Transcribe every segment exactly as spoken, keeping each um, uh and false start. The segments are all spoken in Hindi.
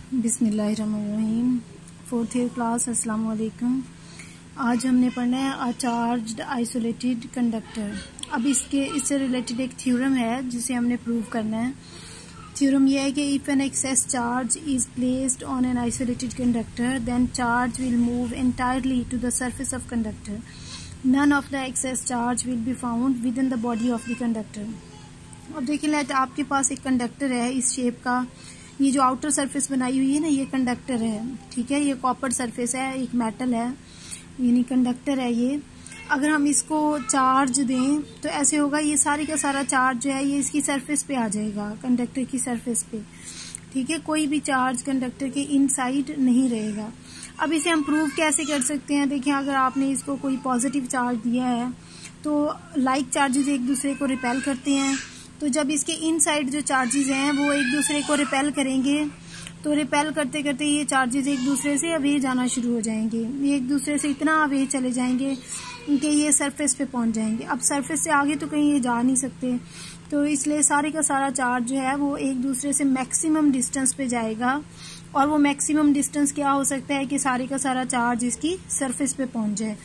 बिस्मिल्लाहिर्रहमानिर्रहीम। फोर्थ ईयर क्लास, अस्सलाम वालेकुम। आज हमने पढ़ना है अ चार्ज्ड आइसोलेटेड कंडक्टर। अब इसके इससे रिलेटेड एक थ्योरम है जिसे हमने प्रूव करना है। थ्योरम यह है कि if an excess charge is placed on an isolated conductor then charge will move entirely to the surface of conductor. None of the excess charge will be found within the body of the conductor. अब देखिए लेट आपके पास एक कंडक्टर है इस शेप का। ये जो आउटर सरफेस बनाई हुई है ना, ये कंडक्टर है, ठीक है। ये कॉपर सरफेस है, एक मेटल है, यानी कंडक्टर है ये। अगर हम इसको चार्ज दें तो ऐसे होगा, ये सारी का सारा चार्ज जो है ये इसकी सरफेस पे आ जाएगा, कंडक्टर की सरफेस पे, ठीक है। कोई भी चार्ज कंडक्टर के इनसाइड नहीं रहेगा। अब इसे हम प्रूव कैसे कर सकते हैं? देखिए, अगर आपने इसको कोई पॉजिटिव चार्ज दिया है तो लाइक चार्जेस एक दूसरे को रिपेल करते हैं। तो जब इसके इनसाइड जो चार्जेस हैं वो एक दूसरे को रिपेल करेंगे तो रिपेल करते करते ये चार्जेस एक दूसरे से अवे जाना शुरू हो जाएंगे। ये एक दूसरे से इतना अवे चले जाएंगे कि ये सरफेस पे पहुंच जाएंगे। अब सरफेस से आगे तो कहीं ये जा नहीं सकते, तो इसलिए सारे का सारा चार्ज जो है वो एक दूसरे से मैक्सिमम डिस्टेंस पे जाएगा। और वो मैक्सिमम डिस्टेंस क्या हो सकता है कि सारे का सारा चार्ज इसकी सरफेस पे पहुंच जाए।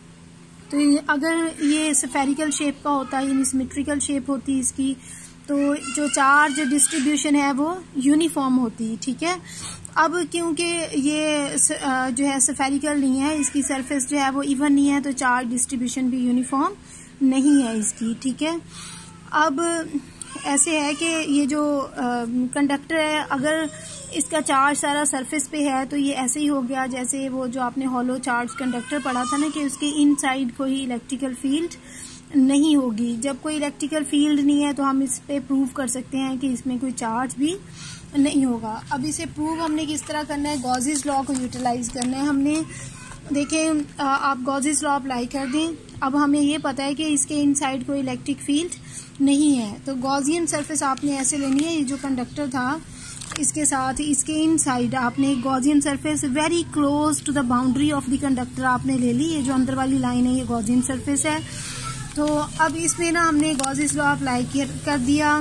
तो अगर ये स्फेरिकल शेप का होता है, यानी सिमेट्रिकल शेप होती इसकी, तो जो चार्ज डिस्ट्रीब्यूशन है वो यूनिफॉर्म होती, ठीक है। अब क्योंकि ये जो है स्फेरिकल नहीं है, इसकी सरफेस जो है वो इवन नहीं है, तो चार्ज डिस्ट्रीब्यूशन भी यूनिफॉर्म नहीं है इसकी, ठीक है। अब ऐसे है कि ये जो कंडक्टर है, अगर इसका चार्ज सारा सरफेस पे है तो ये ऐसे ही हो गया जैसे वो जो आपने हॉलो चार्ज कंडक्टर पढ़ा था ना, कि उसके इनसाइड कोई इलेक्ट्रिकल फील्ड नहीं होगी। जब कोई इलेक्ट्रिकल फील्ड नहीं है तो हम इस पे प्रूव कर सकते हैं कि इसमें कोई चार्ज भी नहीं होगा। अब इसे प्रूव हमने किस तरह करना है? गॉसेस लॉ को यूटिलाइज करना है हमने। देखें, आप गॉसेस लॉ अप्लाई कर दें। अब हमें ये पता है कि इसके इनसाइड कोई इलेक्ट्रिक फील्ड नहीं है, तो गॉसियन सरफेस आपने ऐसे लेनी है। ये जो कंडक्टर था इसके साथ इसके इनसाइड आपने एक Gaussian surface very close to the boundary of the conductor आपने ले ली। ये जो अंदर वाली लाइन है ये गॉसियन सरफेस है। तो अब इसमें ना हमने गॉसेस लॉ अप्लाई कर दिया।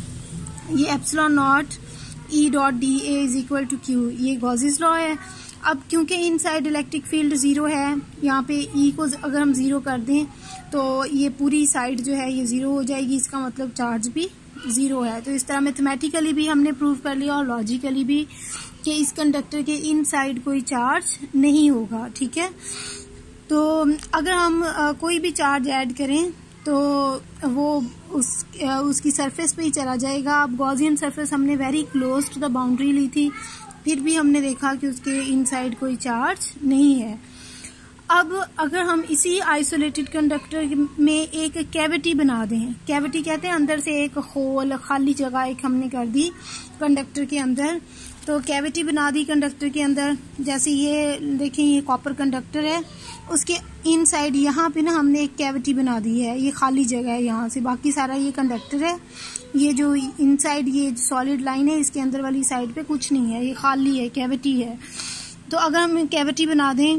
ये epsilon naught E dot D A is equal to Q, ये गॉसेस लॉ है। अब क्योंकि इनसाइड इलेक्ट्रिक फील्ड जीरो है, यहाँ पे ई को अगर हम जीरो कर दें तो ये पूरी साइड जो है ये जीरो हो जाएगी, इसका मतलब चार्ज भी जीरो है। तो इस तरह मैथमेटिकली भी हमने प्रूव कर लिया और लॉजिकली भी कि इस कंडक्टर के इनसाइड कोई चार्ज नहीं होगा, ठीक है। तो अगर हम आ, कोई भी चार्ज ऐड करें तो वो उस आ, उसकी सरफेस पे ही चला जाएगा। अब गॉसियन सरफेस हमने very close to the boundary ली थी, फिर भी हमने देखा कि उसके इनसाइड कोई चार्ज नहीं है। अब अगर हम इसी आइसोलेटेड कंडक्टर में एक कैविटी बना दें, कैविटी कहते हैं अंदर से एक होल, खाली जगह एक हमने कर दी कंडक्टर के अंदर। तो कैविटी बना दी कंडक्टर के अंदर, जैसे ये देखें ये कॉपर कंडक्टर है, उसके इनसाइड यहाँ पे ना हमने एक कैविटी बना दी है। ये खाली जगह है यहाँ से, बाकी सारा ये कंडक्टर है। ये जो इनसाइड ये सॉलिड लाइन है इसके अंदर वाली साइड पे कुछ नहीं है, ये खाली है, कैविटी है। तो अगर हम कैविटी बना दें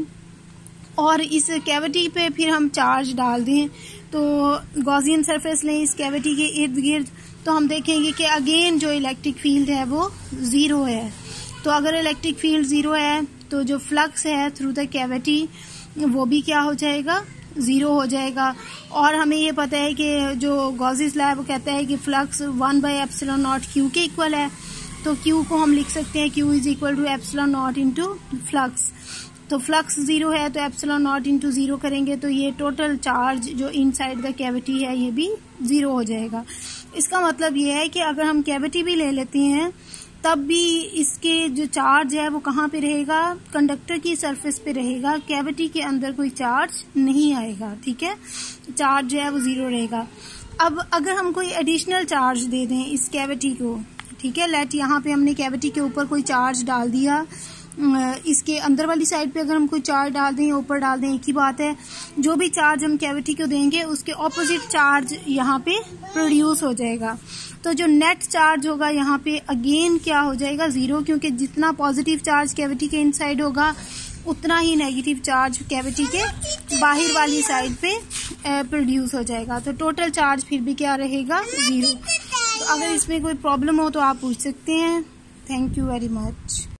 और इस कैविटी पे फिर हम चार्ज डाल दें, तो गॉसियन सरफेस लें इस कैविटी के इर्द गिर्द, तो हम देखेंगे कि अगेन जो इलेक्ट्रिक फील्ड है वो जीरो है। तो अगर इलेक्ट्रिक फील्ड जीरो है तो जो फ्लक्स है थ्रू द कैविटी वो भी क्या हो जाएगा? जीरो हो जाएगा। और हमें ये पता है कि जो गॉसेस लॉ है वो कहता है कि flux one by epsilon naught Q के इक्वल है। तो क्यू को हम लिख सकते हैं Q is equal to epsilon naught into flux. तो फ्लक्स जीरो है तो एप्सिलॉन नॉट इंटू जीरो करेंगे तो ये टोटल चार्ज जो इनसाइड द कैविटी है ये भी जीरो हो जाएगा। इसका मतलब ये है कि अगर हम कैविटी भी ले लेते हैं तब भी इसके जो चार्ज है वो कहाँ पे रहेगा? कंडक्टर की सरफेस पे रहेगा। कैविटी के अंदर कोई चार्ज नहीं आएगा, ठीक है। चार्ज जो है वो जीरो रहेगा। अब अगर हम कोई एडिशनल चार्ज दे दें इस कैविटी को, ठीक है, लेट यहाँ पे हमने कैविटी के ऊपर कोई चार्ज डाल दिया, इसके अंदर वाली साइड पे अगर हम कोई चार्ज डाल दें या ऊपर डाल दें एक ही बात है। जो भी चार्ज हम कैविटी को देंगे उसके ऑपोजिट चार्ज यहाँ पे प्रोड्यूस हो जाएगा। तो जो नेट चार्ज होगा यहाँ पे अगेन क्या हो जाएगा? जीरो, क्योंकि जितना पॉजिटिव चार्ज कैविटी के इनसाइड होगा उतना ही नेगेटिव चार्ज कैविटी के बाहर वाली साइड पे प्रोड्यूस हो जाएगा। तो टोटल चार्ज फिर भी क्या रहेगा? जीरो। तो अगर इसमें कोई प्रॉब्लम हो तो आप पूछ सकते हैं। Thank you very much.